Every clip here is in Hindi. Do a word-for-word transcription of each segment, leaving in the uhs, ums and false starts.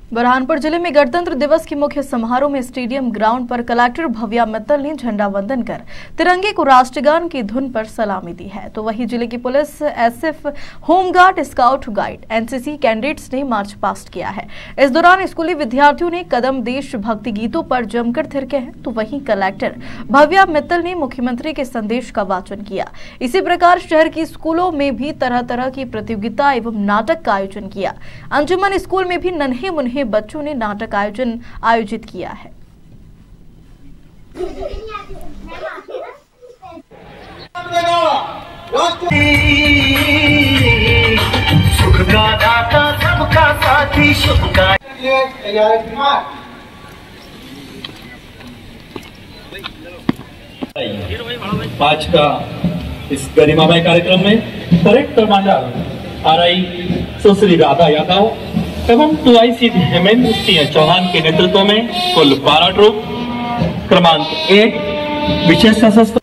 बुरहानपुर जिले में गणतंत्र दिवस के मुख्य समारोह में स्टेडियम ग्राउंड पर कलेक्टर भव्या मित्तल ने झंडा वंदन कर तिरंगे को राष्ट्रगान की धुन पर सलामी दी है। तो वहीं जिले की पुलिस, SF, home guard, scout guide, NCC cadets ने मार्च पास्ट किया है। इस दौरान स्कूली विद्यार्थियों ने कदम देशभक्ति गीतों पर जमकर थिरके हैं। तो वहीं कलेक्टर भव्या मित्तल ने मुख्यमंत्री के संदेश का वाचन किया। इसी प्रकार शहर की स्कूलों में भी तरह तरह की प्रतियोगिता एवं नाटक का आयोजन किया। अंजुमन स्कूल में भी नन्हे मुन्हे बच्चों ने नाटक आयोजन आयोजित किया है। सुख का दाता सबका साथी, सुख का आज का इस गरिमामय कार्यक्रम में परेड कमांडर आर आई सुश्री राधा यादव एवं two I C Hemendra Singh Chauhan के नेतृत्व में कुल बारह ट्रूप क्रमांक एक विशेष सशस्त्र।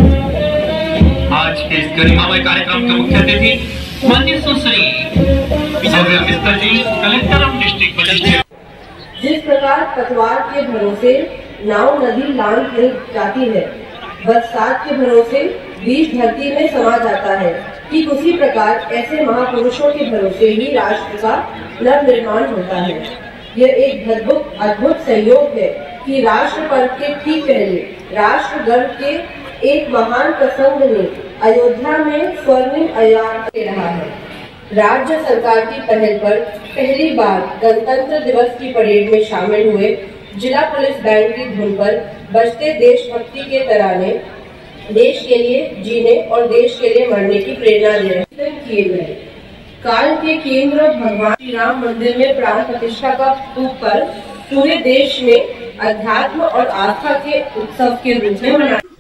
आज के इस गरिमामय कार्यक्रम के मुख्य अतिथि माननीय सुश्री Bhavya Mittal ji, collector of district magistrate. जिस प्रकार पतवार के भरोसे नाव नदी लांग हिल जाती है, बरसात के भरोसे बीज धरती में समा जाता है, ठीक उसी प्रकार ऐसे महापुरुषों के भरोसे ही राष्ट्र का नव निर्माण होता है। यह एक अद्भुत अद्भुत संयोग है कि राष्ट्र पर्व के ठीक पहले राष्ट्र गर्व के एक महान प्रसंग में अयोध्या में स्वर्णिम अयान दे रहा है। राज्य सरकार की पहल पर पहली बार गणतंत्र दिवस की परेड में शामिल हुए जिला पुलिस बैंड की धुन पर बजते देशभक्ति के तराने देश के लिए जीने और देश के लिए मरने की प्रेरणा दे रहे किए गए। काल के केंद्र भगवान श्री राम मंदिर में प्राण प्रतिष्ठा का पर्व पूरे देश में अध्यात्म और आस्था के उत्सव के रूप में मनाया।